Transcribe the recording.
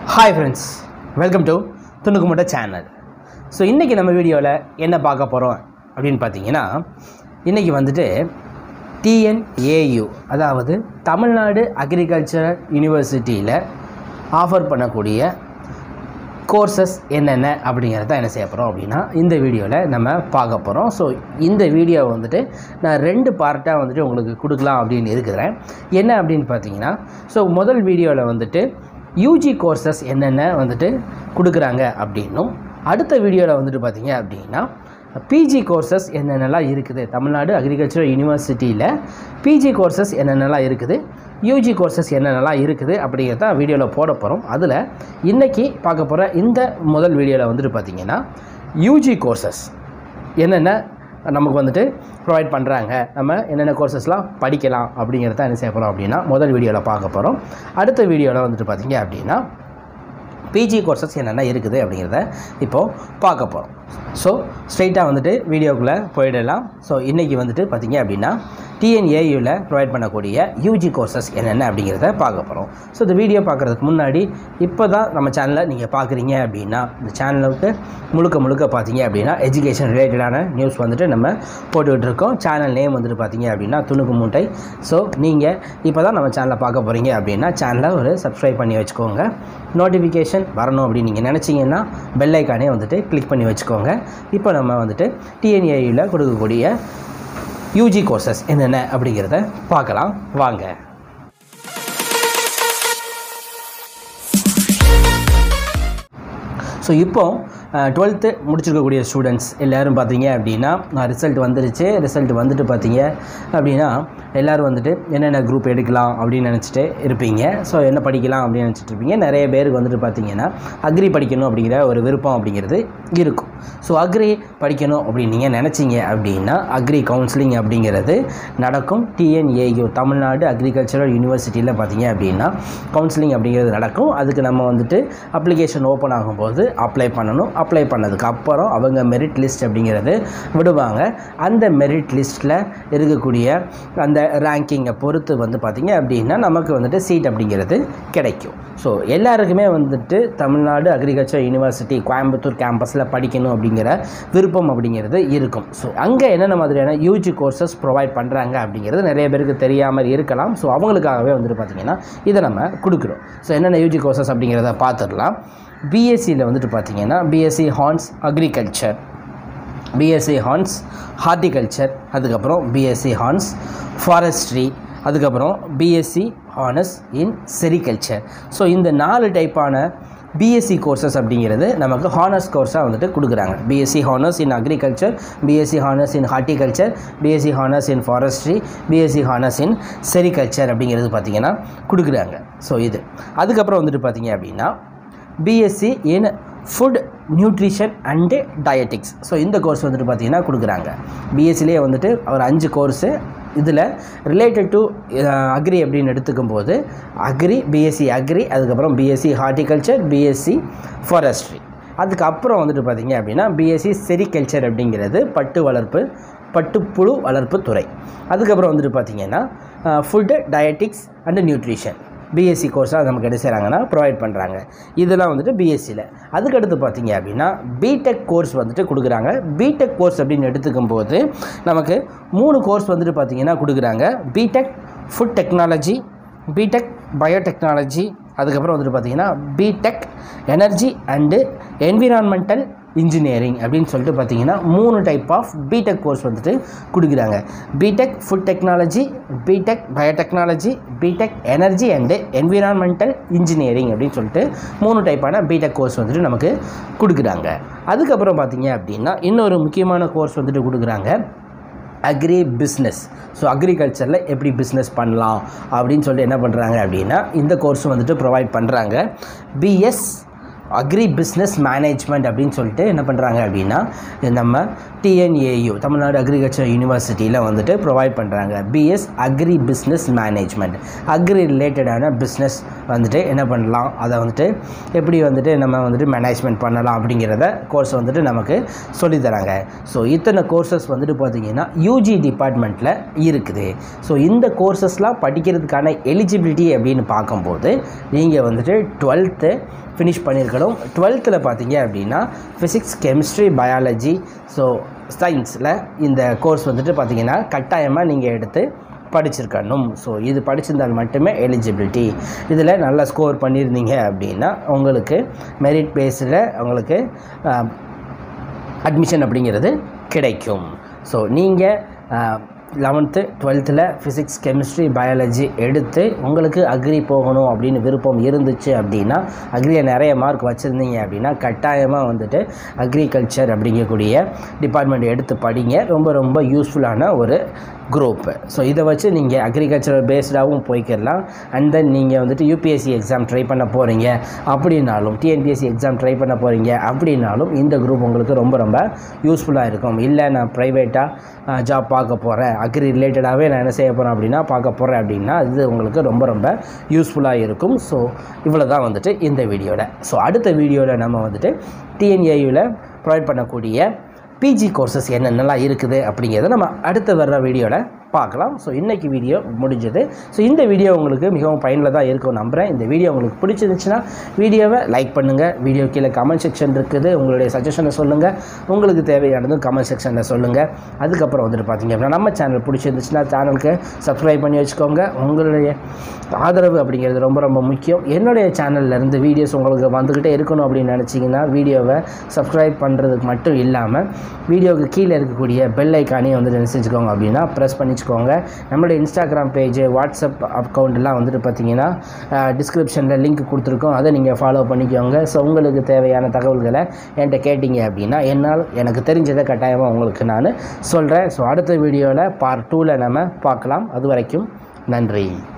Hi friends, welcome to Thunukkumuttai channel. So இன்றைக்கி நம்ம வீடியோவில் என்ன பார்க்க போகிறோம் அப்படின்னு பார்த்தீங்கன்னா, இன்றைக்கி வந்துட்டு TNAU அதாவது தமிழ்நாடு அக்ரிகல்ச்சரல் யூனிவர்சிட்டியில் ஆஃபர் பண்ணக்கூடிய கோர்சஸ் என்னென்ன அப்படிங்கிறத என்ன செய்ய போகிறோம் அப்படின்னா இந்த வீடியோவில் நம்ம பார்க்க போகிறோம். ஸோ இந்த வீடியோ வந்துட்டு நான் 2 பார்ட்டாக வந்துட்டு உங்களுக்கு கொடுக்கலாம் அப்படின்னு இருக்கிறேன். என்ன அப்படின்னு பார்த்தீங்கன்னா, ஸோ முதல் வீடியோவில் வந்துட்டு யூஜி கோர்சஸ் என்னென்ன வந்துட்டு கொடுக்குறாங்க அப்படின்னும், அடுத்த வீடியோவில் வந்துட்டு பார்த்தீங்க அப்படின்னா பிஜி கோர்சஸ் என்னென்னலாம் இருக்குது, தமிழ்நாடு அக்ரிகல்ச்சரல் யூனிவர்சிட்டியில் பிஜி கோர்சஸ் என்னென்னலாம் இருக்குது, யூஜி கோர்சஸ் என்னென்னலாம் இருக்குது அப்படிங்கிறத வீடியோவில் போட போகிறோம். அதில் இன்றைக்கி பார்க்க போகிற இந்த முதல் வீடியோவில் வந்துட்டு பார்த்திங்கன்னா யூஜி கோர்சஸ் என்னென்ன நமக்கு வந்துட்டு ப்ரொவைட் பண்ணுறாங்க, நம்ம என்னென்ன கோர்சஸ்லாம் படிக்கலாம் அப்படிங்கிறத என்ன செய்ய போகிறோம் அப்படின்னா முதல் வீடியோவில் பார்க்க போகிறோம். அடுத்த வீடியோவில் வந்துட்டு பார்த்திங்க அப்படின்னா பிஜி கோர்சஸ் என்னென்ன இருக்குது அப்படிங்கிறத இப்போது பார்க்க போகிறோம். ஸோ ஸ்ட்ரெயிட்டாக வந்துட்டு வீடியோக்குள்ளே போயிடலாம். ஸோ இன்றைக்கி வந்துட்டு பார்த்திங்க அப்படின்னா TNAUவில் ப்ரொவைட் பண்ணக்கூடிய யூஜி கோர்சஸ் என்னென்ன அப்படிங்கிறத பார்க்க போகிறோம். ஸோ இந்த வீடியோ பார்க்குறதுக்கு முன்னாடி இப்போ தான் நம்ம சேனலை நீங்கள் பார்க்குறீங்க அப்படின்னா இந்த சேனலுக்கு முழுக்க பார்த்தீங்க அப்படின்னா எஜுகேஷன் ரிலேட்டடான நியூஸ் வந்துட்டு நம்ம போட்டுக்கிட்டு இருக்கோம். சேனல் நேம் வந்துட்டு பார்த்தீங்க அப்படின்னா துணுக்குமுட்டை. ஸோ நீங்கள் இப்போ தான் நம்ம சேனலை பார்க்க போகிறீங்க அப்படின்னா சேனலை ஒரு சப்ஸ்கிரைப் பண்ணி வச்சுக்கோங்க. நோட்டிஃபிகேஷன் வரணும் அப்படின்னு நீங்கள் நினச்சிங்கன்னா பெல் ஐக்கானே வந்துட்டு கிளிக் பண்ணி வச்சுக்கோங்க. இப்போ நம்ம வந்துட்டு TNAUவில் கொடுக்கக்கூடிய யூஜி கோர்சஸ் என்னென்ன அப்படிங்கிறத பார்க்கலாம் வாங்க. ஸோ இப்போது 12th முடிச்சிருக்கக்கூடிய ஸ்டூடெண்ட்ஸ் எல்லோரும் பார்த்தீங்க அப்படின்னா ரிசல்ட் வந்துருச்சு. ரிசல்ட் வந்துட்டு பார்த்தீங்க அப்படின்னா எல்லோரும் வந்துட்டு என்னென்ன குரூப் எடுக்கலாம் அப்படின்னு நினச்சிட்டு இருப்பீங்க. ஸோ என்ன படிக்கலாம் அப்படின்னு நினச்சிட்டு இருப்பீங்க. நிறைய பேருக்கு வந்துட்டு பார்த்தீங்கன்னா அக்ரி படிக்கணும் அப்படிங்கிற ஒரு விருப்பம் அப்படிங்கிறது இருக்கும். ஸோ அக்ரி படிக்கணும் அப்படின்னு நீங்கள் நினச்சிங்க அப்படின்னா அக்ரி கவுன்சிலிங் அப்படிங்கிறது நடக்கும். TNAU தமிழ்நாடு அக்ரிகல்ச்சரல் யூனிவர்சிட்டியில் பார்த்தீங்க அப்படின்னா கவுன்சிலிங் அப்படிங்கிறது நடக்கும். அதுக்கு நம்ம வந்துட்டு அப்ளிகேஷன் ஓப்பன் ஆகும்போது அப்ளை பண்ணணும். அப்ளை பண்ணதுக்கு அப்புறம் அவங்க மெரிட் லிஸ்ட் அப்படிங்கிறது விடுவாங்க. அந்த மெரிட் லிஸ்ட்டில் இருக்கக்கூடிய அந்த ரேங்கிங்கை பொறுத்து வந்து பார்த்திங்க அப்படின்னா நமக்கு வந்துட்டு சீட் அப்படிங்கிறது கிடைக்கும். ஸோ எல்லாருக்குமே வந்துட்டு தமிழ்நாடு அக்ரிகல்ச்சர் யூனிவர்சிட்டி கோயம்புத்தூர் கேம்பஸில் படிக்கணும் அப்படிங்கிற விருப்பம் அப்படிங்கிறது இருக்கும். ஸோ அங்கே என்னென்ன மாதிரியான யூஜி கோர்சஸ் ப்ரொவைட் பண்ணுறாங்க அப்படிங்கிறது நிறைய பேருக்கு தெரியாமல் இருக்கலாம். ஸோ அவங்களுக்காகவே வந்துட்டு பார்த்திங்கன்னா இதை நம்ம கொடுக்குறோம். ஸோ என்னென்ன யூஜி கோர்சஸ் அப்படிங்கிறத பார்த்துடலாம். பிஎஸ்சியில் வந்துட்டு பார்த்திங்கன்னா பிஎஸ்சி ஹார்ன்ஸ் அக்ரிகல்ச்சர், பிஎஸ்சி ஹார்ன்ஸ் ஹார்டிகல்ச்சர், அதுக்கப்புறம் பிஎஸ்சி ஹார்ன்ஸ் ஃபாரஸ்ட்ரி, அதுக்கப்புறம் BSc honours in sericulture. So இந்த 4 டைப்பான பிஎஸ்சி கோர்சஸ் அப்படிங்கிறது நமக்கு ஹானர்ஸ் கோர்ஸாக வந்துட்டு கொடுக்குறாங்க. BSc honours in agriculture, BSc honours in horticulture, BSc honours in forestry, BSc honours in sericulture அப்படிங்கிறது பார்த்திங்கன்னா கொடுக்குறாங்க. ஸோ இது அதுக்கப்புறம் வந்துட்டு பார்த்திங்க அப்படின்னா BSc in food nutrition and dietetics. So இந்த கோர்ஸ் வந்துட்டு பார்த்திங்கன்னா கொடுக்குறாங்க. பிஎஸ்சிலே வந்துட்டு ஒரு 5 கோர்ஸு இதில் ரிலேட்டட் டு அக்ரி அப்படின்னு எடுத்துக்கும் போது அக்ரி, பிஎஸ்சி அக்ரி, அதுக்கப்புறம் பிஎஸ்சி ஹார்டிகல்ச்சர், பிஎஸ்சி ஃபாரஸ்ட்ரி, அதுக்கப்புறம் வந்துட்டு பார்த்திங்க அப்படின்னா பிஎஸ்சி செரிகல்ச்சர் அப்படிங்கிறது பட்டு வளர்ப்பு, பட்டுப்புழு வளர்ப்பு துறை. அதுக்கப்புறம் வந்துட்டு பார்த்திங்கன்னா food dietetics and nutrition BSc கோர்ஸாக நமக்கு என்ன செய்கிறாங்கன்னா ப்ரொவைட் பண்ணுறாங்க. இதெல்லாம் வந்துட்டு பிஎஸ்சியில். அதுக்கடுத்து பார்த்திங்க அப்படின்னா பிடெக் கோர்ஸ் வந்துட்டு கொடுக்குறாங்க. பிடெக் கோர்ஸ் அப்படின்னு எடுத்துக்கும் போது நமக்கு 3 கோர்ஸ் வந்துட்டு பார்த்திங்கன்னா கொடுக்குறாங்க. BTech food technology, BTech biotechnology, அதுக்கப்புறம் வந்துட்டு பார்த்திங்கன்னா BTech energy and environmental engineering அப்படின்னு சொல்லிட்டு பார்த்திங்கன்னா 3 டைப் ஆஃப் பிடெக் கோர்ஸ் வந்துட்டு கொடுக்குறாங்க. BTech food technology, BTech biotechnology, BTech energy and environmental engineering அப்படின்னு சொல்லிட்டு 3 டைப்பான பிடெக் கோர்ஸ் வந்துட்டு நமக்கு கொடுக்குறாங்க. அதுக்கப்புறம் பார்த்திங்க அப்படின்னா இன்னொரு முக்கியமான கோர்ஸ் வந்துட்டு கொடுக்குறாங்க அக்ரி பிஸ்னஸ். ஸோ அக்ரிகல்ச்சரில் எப்படி பிஸ்னஸ் பண்ணலாம் அப்படின்னு சொல்லிட்டு என்ன பண்ணுறாங்க அப்படின்னா இந்த கோர்ஸ் வந்துட்டு ப்ரொவைட் பண்ணுறாங்க. பிஎஸ் அக்ரி பிஸ்னஸ் மேனேஜ்மெண்ட் அப்படின்னு சொல்லிட்டு என்ன பண்ணுறாங்க அப்படின்னா நம்ம TNAU தமிழ்நாடு அக்ரிகல்ச்சர் யூனிவர்சிட்டியில் வந்துட்டு ப்ரொவைட் பண்ணுறாங்க. BS agri business management, agri ரிலேட்டடான பிஸ்னஸ் வந்துட்டு என்ன பண்ணலாம், அதை வந்துட்டு எப்படி வந்துட்டு நம்ம வந்துட்டு மேனேஜ்மெண்ட் பண்ணலாம் அப்படிங்கிறத கோர்ஸ் வந்துட்டு நமக்கு சொல்லித்தராங்க. ஸோ இத்தனை கோர்சஸ் வந்துட்டு பார்த்திங்கன்னா யூஜி டிபார்ட்மெண்ட்டில் இருக்குது. ஸோ இந்த கோர்சஸ்லாம் படிக்கிறதுக்கான எலிஜிபிலிட்டி அப்படின்னு பார்க்கும்போது நீங்கள் வந்துட்டு 12th ஃபினிஷ் பண்ணியிருக்கணும். 12th பார்த்தீங்க அப்படின்னா ஃபிசிக்ஸ், கெமிஸ்ட்ரி, பயாலஜி, ஸோ சயின்ஸில் இந்த கோர்ஸ் வந்துட்டு பார்த்திங்கன்னா கட்டாயமாக நீங்கள் எடுத்து படிச்சிருக்கணும். ஸோ இது படிச்சிருந்தால் மட்டுமே எலிஜிபிலிட்டி. இதில் நல்லா ஸ்கோர் பண்ணியிருந்தீங்க அப்படின்னா உங்களுக்கு மெரிட் பேஸில் உங்களுக்கு அட்மிஷன் அப்படிங்கிறது கிடைக்கும். ஸோ நீங்கள் 11th 12th physics, chemistry, biology எடுத்து உங்களுக்கு அக்ரி போகணும் அப்படின்னு விருப்பம் இருந்துச்சு அப்படின்னா, அக்ரியில் நிறைய மார்க் வச்சுருந்தீங்க அப்படின்னா கட்டாயமாக வந்துட்டு அக்ரிகல்ச்சர் அப்படிங்கக்கூடிய டிபார்ட்மெண்ட் எடுத்து படிங்க. ரொம்ப ரொம்ப யூஸ்ஃபுல்லான ஒரு குரூப்பு. ஸோ இதை வச்சு நீங்கள் அக்ரிகல்ச்சரல் பேஸ்டாகவும் போய்க்கிடலாம். அண்ட் தென் நீங்கள் வந்துட்டு யூபிஎஸ்சி எக்ஸாம் ட்ரை பண்ண போகிறீங்க அப்படின்னாலும், டிஎன்பிஎஸ்சி எக்ஸாம் ட்ரை பண்ண போகிறீங்க அப்படின்னாலும் இந்த குரூப் உங்களுக்கு ரொம்ப ரொம்ப யூஸ்ஃபுல்லாக இருக்கும். இல்லை நான் ப்ரைவேட்டாக ஜாப் பார்க்க போகிறேன், அக்ரி ரிலேட்டடாகவே நான் என்ன செய்ய போகிறேன் அப்படின்னா பார்க்க போகிறேன் அப்படின்னா இது உங்களுக்கு ரொம்ப ரொம்ப யூஸ்ஃபுல்லாக இருக்கும். ஸோ இவ்வளோ தான் வந்துட்டு இந்த வீடியோவில். ஸோ அடுத்த வீடியோவில் நம்ம வந்துட்டு டிஎன்ஏயூவில் ப்ரொவைட் பண்ணக்கூடிய பிஜி கோர்சஸ் என்னென்னலாம் இருக்குது அப்படிங்கிறத நம்ம அடுத்து வர்ற வீடியோவில் பார்க்கலாம். ஸோ இன்றைக்கி வீடியோ முடிஞ்சது. ஸோ இந்த வீடியோ உங்களுக்கு மிகவும் பயனுள்ளதாக இருக்கும் நம்புகிறேன். இந்த வீடியோ உங்களுக்கு பிடிச்சிருந்துச்சுன்னா வீடியோவை லைக் பண்ணுங்கள். வீடியோ கீழே கமெண்ட் செக்ஷன் இருக்குது, உங்களுடைய சஜஷனை சொல்லுங்கள். உங்களுக்கு தேவையானதும் கமெண்ட் செக்ஷனில் சொல்லுங்கள். அதுக்கப்புறம் வந்துட்டு பார்த்திங்க அப்படின்னா நம்ம சேனல் பிடிச்சிருந்துச்சுன்னா சேனலுக்கு சப்ஸ்கிரைப் பண்ணி வச்சுக்கோங்க. உங்களுடைய ஆதரவு அப்படிங்கிறது ரொம்ப ரொம்ப முக்கியம். என்னுடைய சேனல்லேருந்து வீடியோஸ் உங்களுக்கு வந்துக்கிட்டே இருக்கணும் அப்படின்னு நினச்சிங்கன்னா வீடியோவை சப்ஸ்கிரைப் பண்ணுறதுக்கு மட்டும் இல்லாமல் வீடியோவுக்கு கீழே இருக்கக்கூடிய பெல் ஐக்கானையும் வந்துட்டு என்ன செஞ்சுக்கோங்க அப்படின்னா ப்ரெஸ் பண்ணி வச்சுக்கோங்க. நம்மளுடைய இன்ஸ்டாகிராம் பேஜ், வாட்ஸ்அப் அக்கௌண்ட்லாம் வந்துட்டு பார்த்திங்கன்னா டிஸ்கிரிப்ஷனில் லிங்க் கொடுத்துருக்கோம். அதை நீங்கள் ஃபாலோ பண்ணிக்கோங்க. ஸோ உங்களுக்கு தேவையான தகவல்களை என்கிட்ட கேட்டிங்க அப்படின்னா என்னால் எனக்கு தெரிஞ்சதை கட்டாயமாக உங்களுக்கு நான் சொல்கிறேன். ஸோ அடுத்த வீடியோவில் பார்ட் 2ல் நம்ம பார்க்கலாம். அது வரைக்கும் நன்றி.